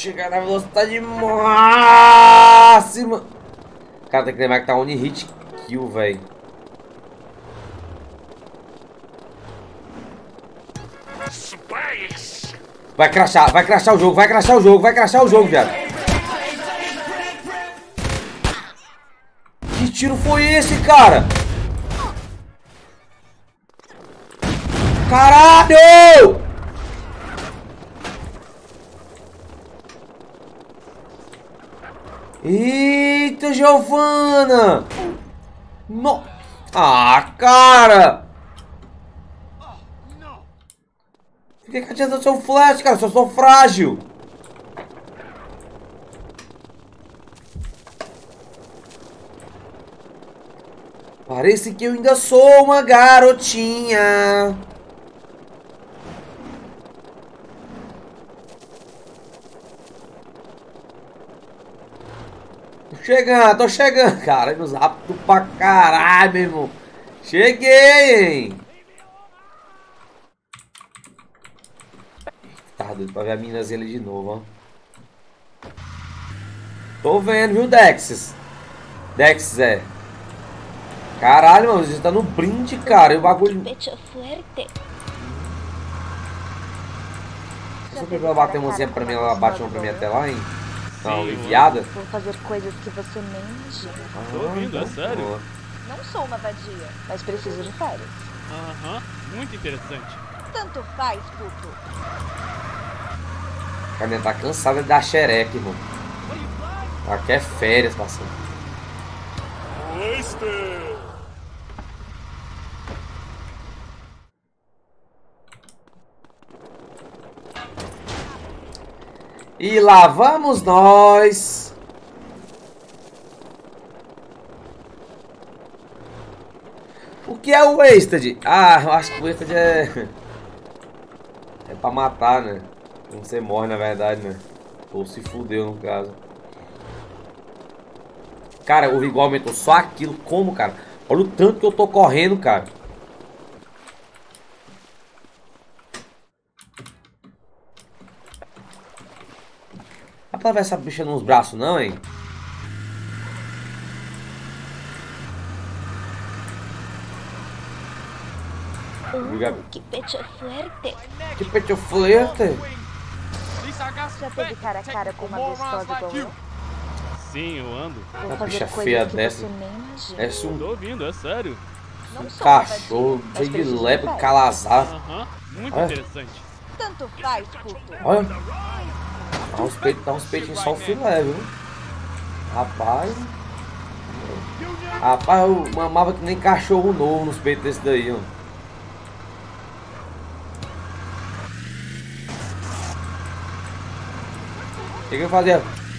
chegar na velocidade máxima. Cara, tem que lembrar que tá only hit kill, velho. Vai crashar o jogo, vai crashar o jogo, vai crashar o jogo, viado. Que tiro foi esse, cara? Caralho! Eita, Giovana! No... Ah, cara! Por que adianta seu flash, cara? Eu sou frágil! Parece que eu ainda sou uma garotinha. Tô chegando, cara. Nos rápido pra caralho, meu irmão. Cheguei, hein? Tá doido pra ver a minazinha ali de novo, ó. Tô vendo, viu, Dexys? Dexys, é. Caralho, mano, a gente tá no brinde, cara. E o bagulho. Você pegou ela bater uma pra mim, ela bate uma pra mim até lá, hein? Não, enviada? Vou fazer coisas que você nem imagina. Tô ouvindo, é sério? Boa. Não sou uma vadia, mas preciso de férias. Aham, muito interessante. Tanto faz, puto. A minha tá cansada de dar xereca, irmão. Ela quer férias, parceiro. E lá vamos nós. O que é o Wasted? Ah, eu acho que o Wasted é pra matar, né? Quando você morre, na verdade, né? Ou se fudeu, no caso. Cara, o vigor aumentou só aquilo. Como, cara? Olha o tanto que eu tô correndo, cara. Dá pra ver essa bicha nos braços, não, hein? Que pecho flerte. Que pecho flerte. Já teve cara a cara com uma gostosa igual eu? Sim, eu ando. Vou Uma fazer bicha coisas feia que dessa. você nem imagina. Parece Tô ouvindo, é sério. Não sou uma vadia, cachorro mas cheio de preciso de lebre férias. calazar. Aham, muito Olha. interessante. Tanto faz, puto. Olha. Dá uns peitinhos só o filé, viu? Rapaz. Rapaz, eu mamava que nem cachorro novo nos peitos desse daí, ó. O que eu fazia?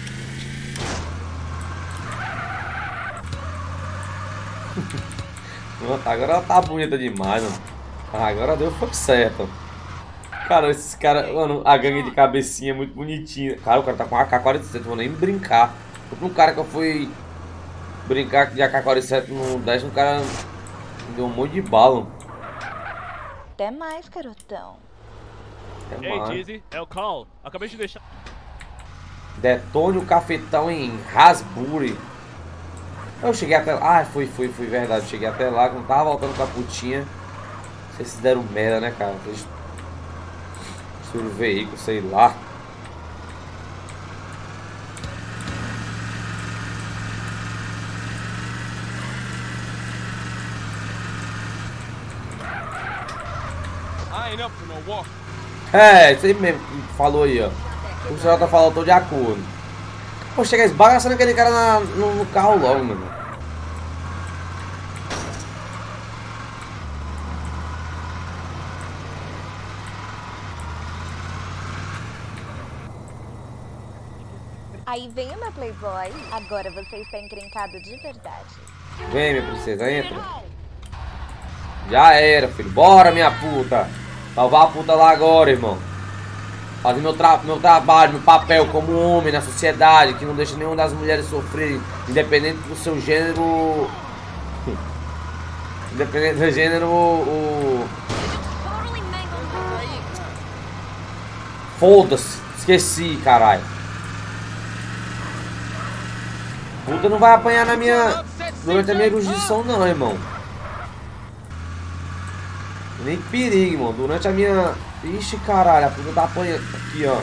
Pronto, agora ela tá bonita demais, mano. Agora deu foi certo. Cara, esses caras, mano, a gangue de cabecinha é muito bonitinha. Cara, o cara tá com AK-47, não vou nem brincar. Um cara que eu fui brincar de AK-47 no 10, um cara me deu um monte de bala. Até mais, garotão. É Ei, mais. Dizzy, é o Call. Acabei de deixar. Detone o cafetão em Rasbury. Eu cheguei até lá. Ah, foi verdade. Cheguei até lá, quando tava voltando com a putinha. Vocês deram merda, né, cara? Vocês destruíram o veículo, sei lá. É, isso aí mesmo que falou aí, ó. O senhor tá falando, tô de acordo. Vou chegar esbagaçando aquele cara no carro logo, mano. Aí vem o meu playboy. Agora você está encrencado de verdade. Vem, minha princesa, entra. Já era, filho. Bora, minha puta. Salvar a puta lá agora, irmão. Fazer meu trabalho, meu papel como homem na sociedade, que não deixa nenhuma das mulheres sofrer, independente do seu gênero. Independente do gênero. Foda-se. Esqueci, caralho. puta não vai apanhar na minha... durante a minha jurisdição não, irmão. Nem perigo, irmão. Durante a minha... Ixi, caralho, a puta tá apanhando. Aqui, ó.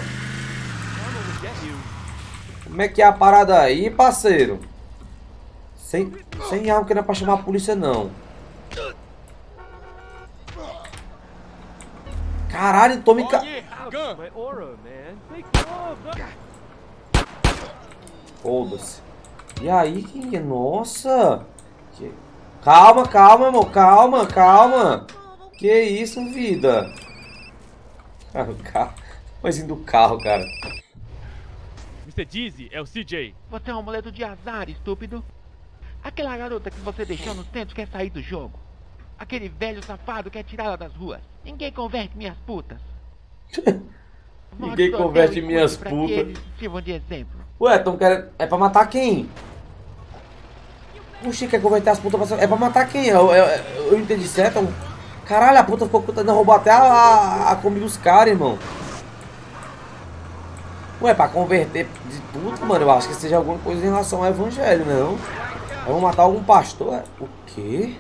Como é que é a parada aí, parceiro? Sem algo que não é pra chamar a polícia, não. Caralho, tome... Foda-se. E aí, que... Nossa! Calma, calma, irmão. Calma, calma. Que isso, vida? Cara, o carro... Mas indo do carro, cara. Mr. Dizzy é o CJ. Você é um amuleto de azar, estúpido. Aquela garota que você deixou no centro quer sair do jogo. Aquele velho safado quer tirá-la das ruas. Ninguém converte minhas putas. Ninguém converte minhas pra putas. que eles sirvam de exemplo. Ué, tão querendo... É pra matar quem? Puxa, quer converter as putas pra... É pra matar quem? Eu entendi certo? Caralho, a puta ficou tentando roubar até a comida dos caras, irmão. Ué, pra converter de tudo, mano, eu acho que seja alguma coisa em relação ao evangelho, não? Vamos matar algum pastor? O quê?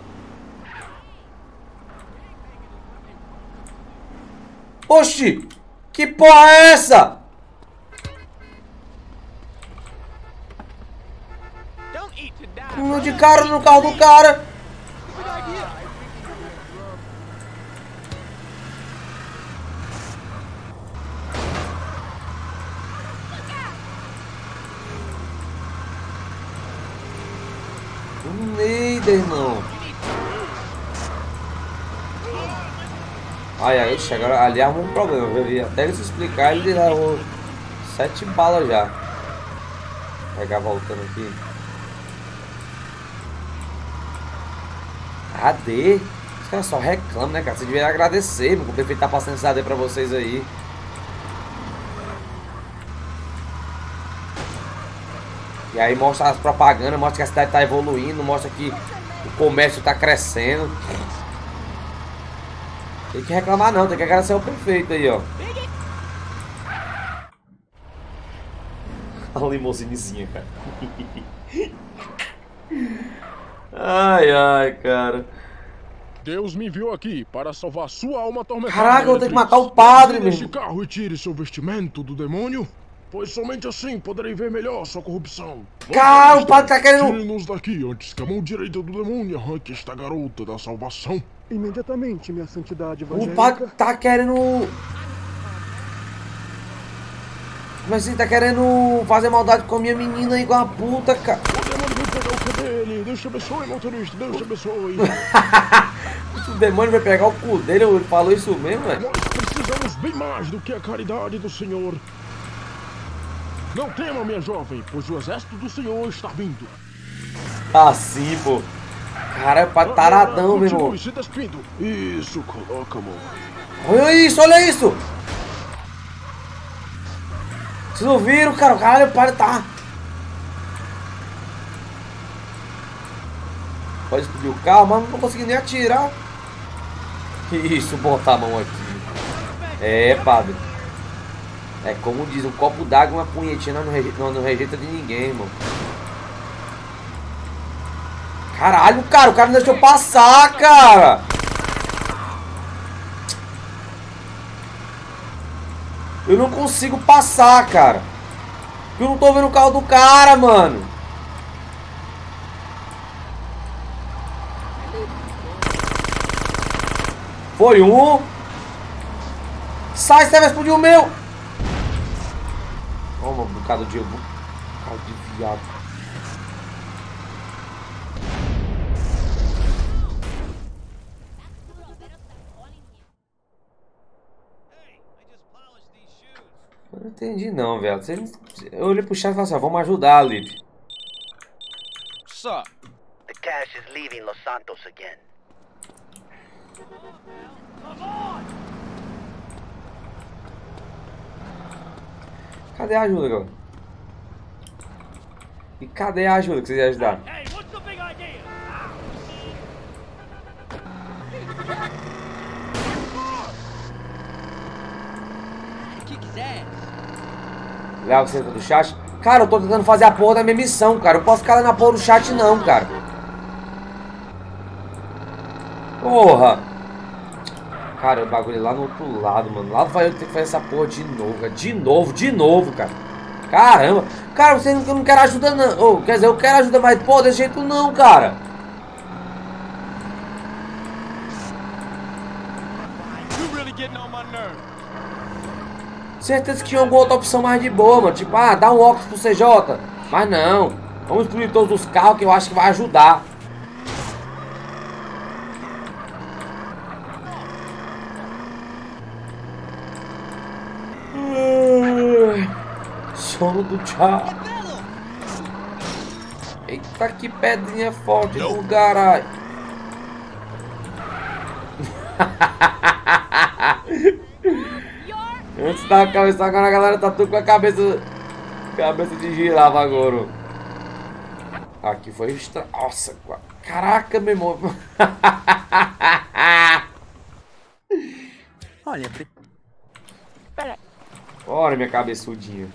Oxi! Que porra é essa? De cara no carro do cara. Neida, irmão. Ai, ixi, agora ali arrumou um problema, viu? Até ele se explicar, ele levou 7 balas já. Vou pegar voltando aqui. AD? Os caras só reclamam, né, cara? Você devia agradecer, meu, que o prefeito tá passando esse AD pra vocês aí. E aí mostra as propagandas, mostra que a cidade tá evoluindo, mostra que o comércio tá crescendo. Tem que reclamar não, tem que agradecer ao prefeito aí, ó. A limousinizinha, cara. Ai, ai, cara. Deus me enviou aqui para salvar sua alma atormentada. Caraca, eu vou ter que matar o padre, meu. Neste carro e tire seu vestimento do demônio, pois somente assim poderei ver melhor sua corrupção. Cara, o padre tá querendo... Tire-nos daqui antes que a mão direita do demônio arranque esta garota da salvação. Imediatamente, minha santidade O evangélica. padre tá querendo... Mas ele tá querendo fazer maldade com a minha menina igual a puta, cara. O demônio vai pegar o cu dele. Deus te abençoe, motorista. Deus te abençoe. O demônio vai pegar o cu dele, ele falou isso mesmo, velho? Nós precisamos bem mais do que a caridade do Senhor. Não tema, minha jovem, pois o exército do Senhor está vindo. Assim, pô. Cara, é pra taradão, meu irmão. Continue se despindo. Isso, coloca a mão. Olha isso, olha isso. Vocês não viram, cara? O caralho, o padre tá... Pode explodir o carro, mas não tô conseguindo nem atirar. Que isso, botar a mão aqui. É, padre. É como diz, um copo d'água e uma punhetinha não rejeita de ninguém, irmão. Caralho, cara, o cara não deixou passar, cara. Eu não consigo passar, cara. Eu não tô vendo o carro do cara, mano. Foi um. Sai, você vai explodir o meu. Toma, um bocado de viado. Eu não entendi não, velho. Eu olhei pro chat e falei assim, vamos ajudar, Lip. Sup? The cash is leaving Los Santos again. Cadê a ajuda, galera? E cadê a ajuda que vocês iam ajudar? Hey, what's the big idea? Léo, você tá do chat? Cara, eu tô tentando fazer a porra da minha missão, cara. Eu não posso ficar lá na porra do chat, não, cara. Porra. Cara, o bagulho é lá no outro lado, mano. Lá vai eu ter que fazer essa porra de novo, cara. De novo, cara. Caramba. Cara, você não quer ajuda, não. Oh, quer dizer, eu quero ajuda, mas, pô, desse jeito não, cara. Certeza que tinha alguma outra opção mais de boa, mano. Tipo, ah, dá um óculos pro CJ. Mas não. Vamos excluir todos os carros que eu acho que vai ajudar. Sono do tchau. Eita, que pedrinha forte do caralho. Antes da cabeça, agora a galera tá tudo com a cabeça de girafa agora. Aqui foi extra. Nossa, caraca, meu irmão. Olha, Olha minha cabeçudinha.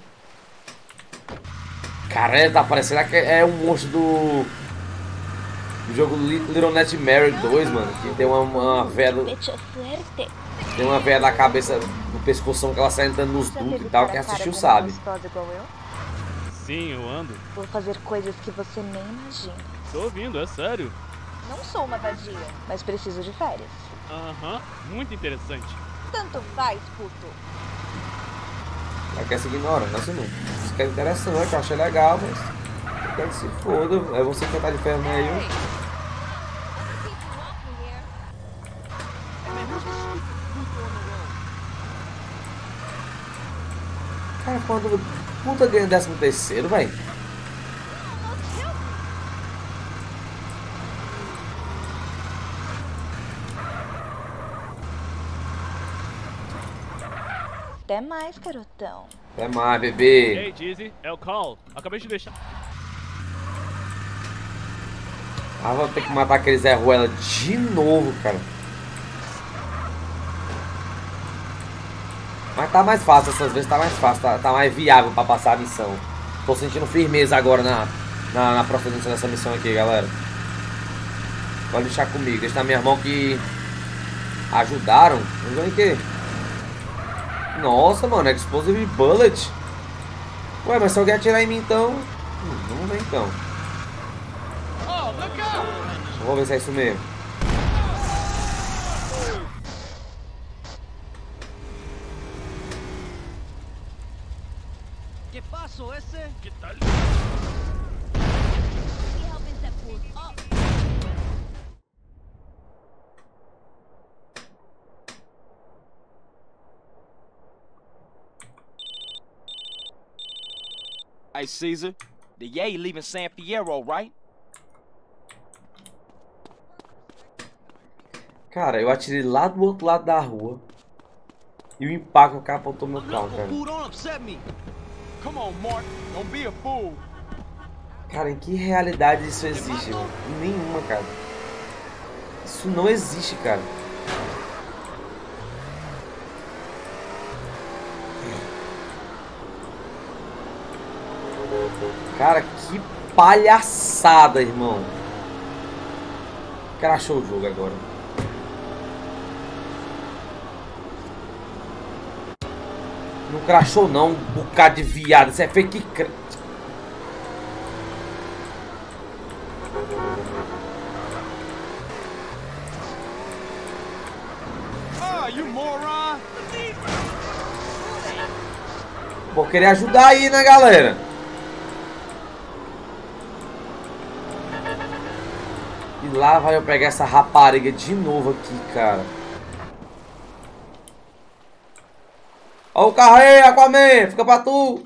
Cara, tá parecendo que é um monstro do jogo Little Nightmares 2, mano. Que tem uma véia tem uma véia da cabeça do pescoção que ela sai entrando nos dutos e tal. Quem assistiu sabe. Sim, eu ando. Vou fazer coisas que você nem imagina. Tô ouvindo, é sério. Não sou uma vadia, mas preciso de férias. Aham, muito interessante. Tanto faz, puto. Ela quer seguir ignorando, assim não. Isso que é interessante, eu achei legal, mas eu quero que se foda. É você que tá de ferro meio. Cara, quando puta ganha 13º, velho. Até mais, garotão. Até mais, bebê. Ei, Dizzy, é o Call. Acabei de deixar. Ah, vou ter que matar aquele Zé Ruela de novo, cara. Mas tá mais fácil, essas vezes tá mais fácil, tá mais viável pra passar a missão. Tô sentindo firmeza agora na procedência dessa missão aqui, galera. Pode deixar comigo, deixa na minha mão que ajudaram. Vamos ver o que. Nossa, mano, Explosive Bullet. Ué, mas se alguém atirar em mim então. Vamos ver então. Vou ver se é isso mesmo. ¿Qué pasó ese? Que tal? Hey, Caesar. The Yay leaving San Fierro, right? Cara, eu atirei lá do outro lado da rua. E o impacto capotou meu carro, cara. Don't upset me. Come on, Mark. Don't be a fool. Cara, em que realidade isso existe, mano? Em nenhuma, cara. Isso não existe, cara. Cara, que palhaçada, irmão. Crashou o jogo agora. Não crashou não, um bocado de viado. Isso é fake. You moron. Vou querer ajudar aí, né, galera? E lá vai eu pegar essa rapariga de novo aqui, cara. Ó o carro aí, Aquaman! Fica pra tu!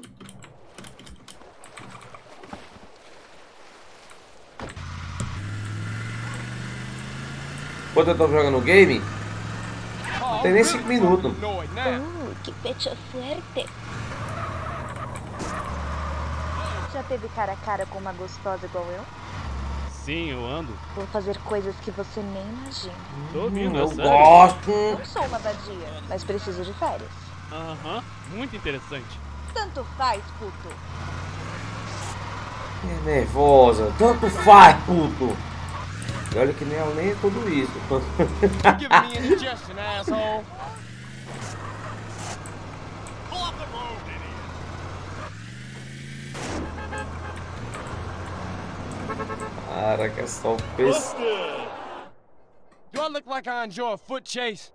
Quando eu tô jogando game, não tem nem 5 minutos. Que pecho fuerte. Já teve cara a cara com uma gostosa igual eu? Sim, eu ando. Vou fazer coisas que você nem imagina. Tô ouvindo, é Eu sério. gosto! Não sou uma vadia, mas preciso de férias. Aham, muito interessante. Tanto faz, puto. É nervosa. Tanto faz, puto. E olha que nem ela nem é tudo isso. You giving me indigestion, asshole. Pull off the road, idiot. Caraca, é só o PC. Do I look like I enjoy a foot chase?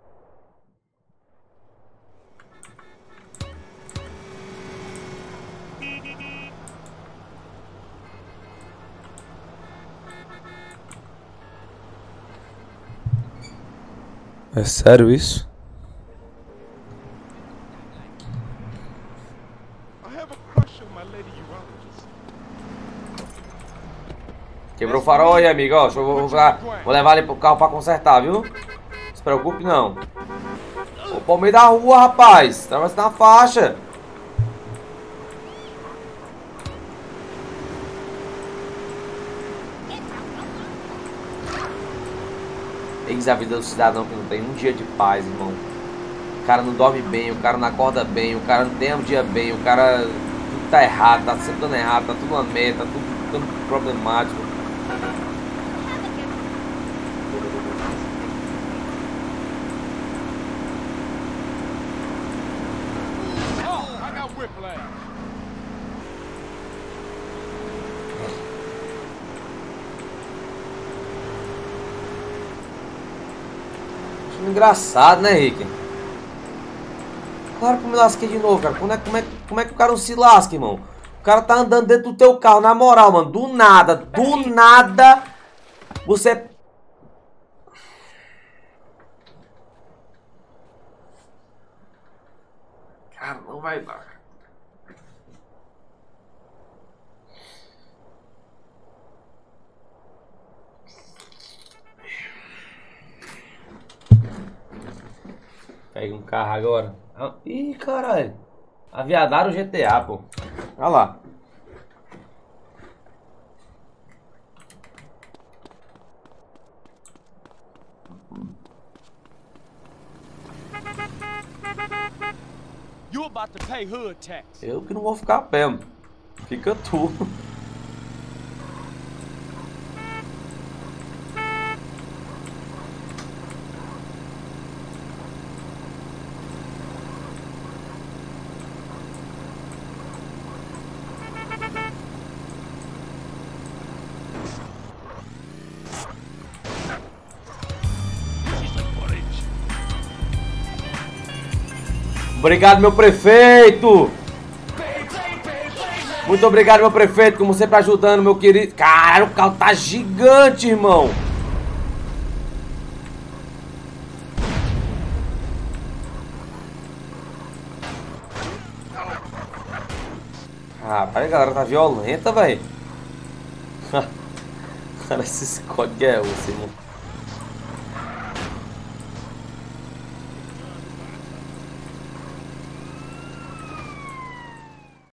É sério isso? I have a crush on my lady urologist. Quebrou o farol aí, amigo. Ó, vou levar ele pro carro pra consertar, viu? Não se preocupe, não. Ô, pô, meio da rua, rapaz. Atravessa na faixa. Eis a vida do cidadão que não tem um dia de paz, irmão. O cara não dorme bem, o cara não acorda bem, o cara não tem um dia bem, o cara tudo tá errado, tá sempre dando errado, tá tudo uma merda, tá tudo ficando problemático. Oh, I got whiplash. Engraçado, né, Rick? Claro que eu me lasquei de novo, cara. Como é que o cara não se lasca, irmão? O cara tá andando dentro do teu carro, na moral, mano. Do nada, você... Cara, não vai dar. Pega um carro agora. Ih, caralho. Aviadaram o GTA, pô. Olha lá. You about to pay hood tax. Eu que não vou ficar a pé, mano. Fica tu. Obrigado, meu prefeito! Muito obrigado, meu prefeito, como sempre ajudando, meu querido. Caralho, o carro tá gigante, irmão! Caralho, a galera tá violenta, velho. Cara, esse código é osso, irmão.